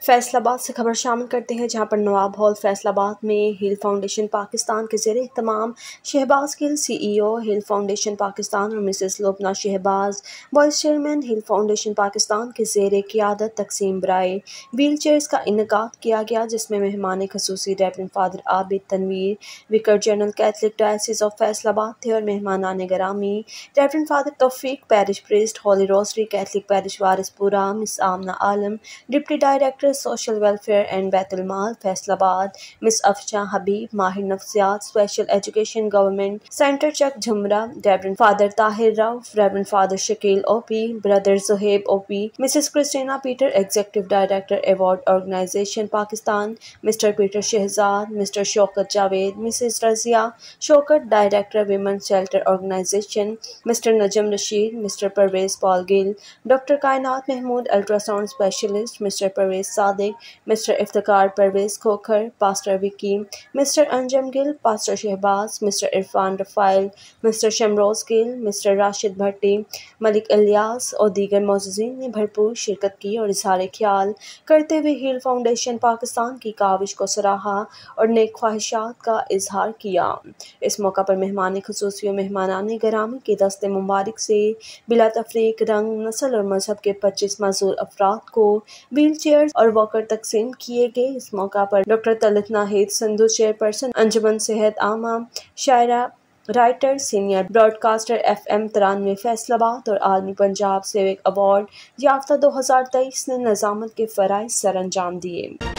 فیصل آباد سے خبر شامل کرتے ہیں، جہاں پر نواب ہال فیصل آباد میں ہیل فاؤنڈیشن پاکستان کے زیر اہتمام Shahbaz Gill CEO Heal Foundation Pakistan اور mrs Lubna Shahbaz vice chairman Heal Foundation Pakistan کے زیر قیادت تقسیم برائے ویل چیئرز کا انعقاد کیا گیا، جس میں مہمان خصوصی reverend father Abid Tanveer vicar general Catholic diocese of Faisalabad تھے، اور مہمانان گرامی reverend father Taufiq parish priest Holy Rosary Catholic parish Warispura, miss Amna Alam deputy director social welfare and Baitulmal Faisal آباد، مس افشاں حبیب ماہر نفسیات special education government centre Chak Jhumra, reverend father Tahir Rauf, reverend father Shakeel OP، brother Zohaib OP، mrs Christina Peter executive director award organisation Pakistan, mister Peter Shahzad, mister Shaukat Javed, mrs Razia Shaukat director women shelter organisation, mister Najam Rasheed, mister Pervaiz Paul Gill, doctor Kainat Mehmood ultrasound specialist, mister Pervaiz Sadiq, mister Iftikhar Pervaiz Khokhar, pastor Vicky, mister Anjum Gill, pastor Shahbaz, mister Irfan Raphael, mister Shamroz گل، mister Rashid Bhatti, Malik Ilyas اور دیگر معززین نے بھرپور شرکت کی اور اظہار خیال کرتے ہوئے ہیل فاؤنڈیشن پاکستان کی کاوش کو سراہا اور نیک خواہشات کا اظہار کیا۔ اس موقع پر مہمان خصوصی و مہمانان گرامی کے دست مبارک سے بلا تفریق رنگ، نسل اور مذہب کے 25 معذور افراد کو ویل چیئرز اور واکر تقسیم کیے گئے۔ اس موقع پر ڈاکٹر طلعت ناہید سندھو چیئرپرسن انجمن صحت عامہ، شاعرہ، writer, senior broadcaster FM 93 Faisalabad اور عالمی پنجاب سیوک ایوارڈ یافتہ 2023 نے نظامت کے فرائض سر انجام دیے۔